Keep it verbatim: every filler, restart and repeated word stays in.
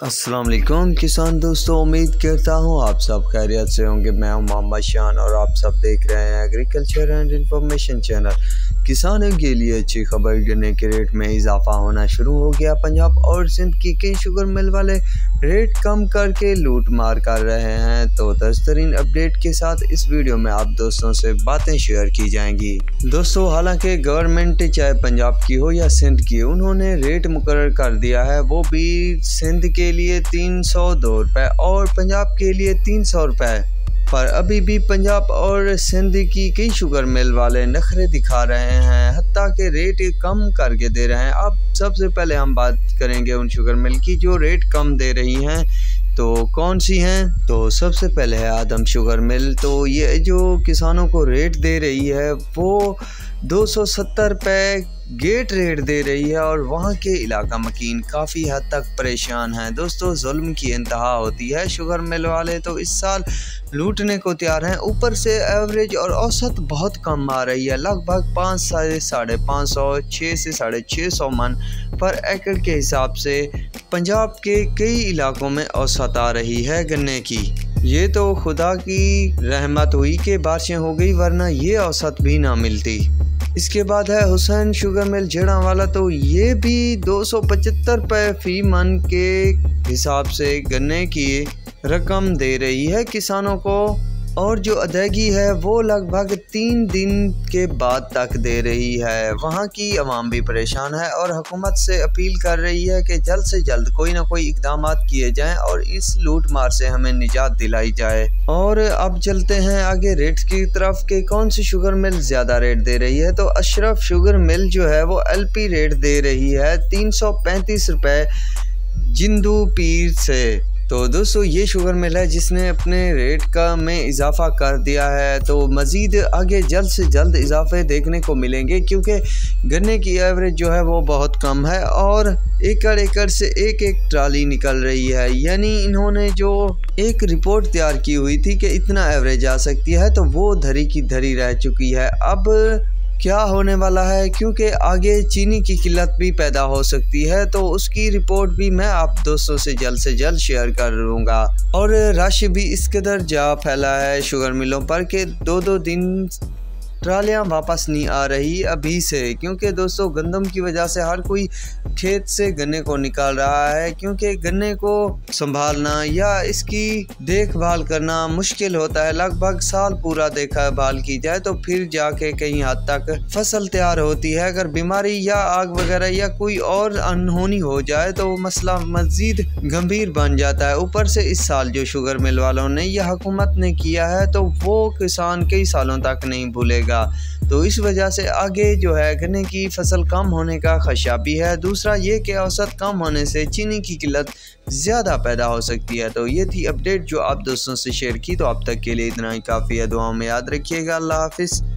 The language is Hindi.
अस्सलाम वालेकुम किसान दोस्तों, उम्मीद करता हूँ आप सब खैरियत से होंगे। मैं हूँ मोहम्मद शान और आप सब देख रहे हैं एग्रीकल्चर एंड इंफॉर्मेशन चैनल। किसानों के लिए अच्छी खबर, गन्ने के रेट में इजाफा होना शुरू हो गया। पंजाब और सिंध की कई शुगर मिल वाले रेट कम करके लूट मार कर रहे हैं। तो दस्तरीन अपडेट के साथ इस वीडियो में आप दोस्तों से बातें शेयर की जाएंगी। दोस्तों, हालांकि गवर्नमेंट चाहे पंजाब की हो या सिंध की, उन्होंने रेट मुकर्रर कर दिया है, वो भी सिंध के लिए तीन सौ दो रुपये और पंजाब के लिए तीन सौ रुपये। पर अभी भी पंजाब और सिंध की कई शुगर मिल वाले नखरे दिखा रहे हैं, हत्ता के रेट कम करके दे रहे हैं। अब सबसे पहले हम बात करेंगे उन शुगर मिल की जो रेट कम दे रही हैं। तो कौन सी हैं? तो सबसे पहले है आदम शुगर मिल। तो ये जो किसानों को रेट दे रही है वो दो सौ सत्तर रुपये गेट रेट दे रही है और वहाँ के इलाका मकीन काफ़ी हद तक परेशान हैं। दोस्तों, जुल्म की इंतहा होती है। शुगर मिल वाले तो इस साल लूटने को तैयार हैं। ऊपर से एवरेज और औसत बहुत कम आ रही है, लगभग पाँच से साढ़े पाँच सौ छः से साढ़े छः सौ मन पर एकड़ के हिसाब से पंजाब के कई इलाकों में औसत आ रही है गन्ने की। ये तो खुदा की रहमत हुई कि बारिशें हो गई, वरना ये औसत भी ना मिलती। इसके बाद है हुसैन शुगर मिल जड़ांवाला। तो ये भी दो सौ पचहत्तर रुपये फी मन के हिसाब से गन्ने की रकम दे रही है किसानों को, और जो अदायगी है वो लगभग तीन दिन के बाद तक दे रही है। वहाँ की आवाम भी परेशान है और हुकूमत से अपील कर रही है कि जल्द से जल्द कोई ना कोई इकदाम किए जाएं और इस लूट मार से हमें निजात दिलाई जाए। और अब चलते हैं आगे रेट की तरफ के कौन सी शुगर मिल ज़्यादा रेट दे रही है। तो अशरफ शुगर मिल जो है वो एल पी रेट दे रही है तीन सौ पैंतीस रुपये जिंदू पीर से। तो दोस्तों, ये शुगर मिल है जिसने अपने रेट का में इजाफा कर दिया है। तो मज़ीद आगे जल्द से जल्द इजाफे देखने को मिलेंगे, क्योंकि गन्ने की एवरेज जो है वो बहुत कम है और एकड़ एकड़ से एक एक ट्राली निकल रही है। यानी इन्होंने जो एक रिपोर्ट तैयार की हुई थी कि इतना एवरेज आ सकती है, तो वो धरी की धरी रह चुकी है। अब क्या होने वाला है, क्योंकि आगे चीनी की किल्लत भी पैदा हो सकती है, तो उसकी रिपोर्ट भी मैं आप दोस्तों से जल्द से जल्द शेयर कर लूँगा। और रश भी इस कदर जा फैला है शुगर मिलों पर कि दो दो दिन ट्रालियाँ वापस नहीं आ रही अभी से, क्योंकि दोस्तों गंदम की वजह से हर कोई खेत से गन्ने को निकाल रहा है, क्योंकि गन्ने को संभालना या इसकी देखभाल करना मुश्किल होता है। लगभग साल पूरा देखभाल की जाए तो फिर जाके कहीं हद तक फसल तैयार होती है। अगर बीमारी या आग वगैरह या कोई और अनहोनी हो जाए तो मसला मज़ीद गंभीर बन जाता है। ऊपर से इस साल जो शुगर मिल वालों ने या हुकूमत ने किया है तो वो किसान कई सालों तक नहीं भूलेगा। तो इस वजह से आगे जो है गन्ने की फसल कम होने का खदशा भी है। दूसरा ये कि औसत कम होने से चीनी की किल्लत ज़्यादा पैदा हो सकती है। तो ये थी अपडेट जो आप दोस्तों से शेयर की। तो अब तक के लिए इतना ही काफ़ी है। दुआओं में याद रखिएगा। अल्लाह हाफिज़।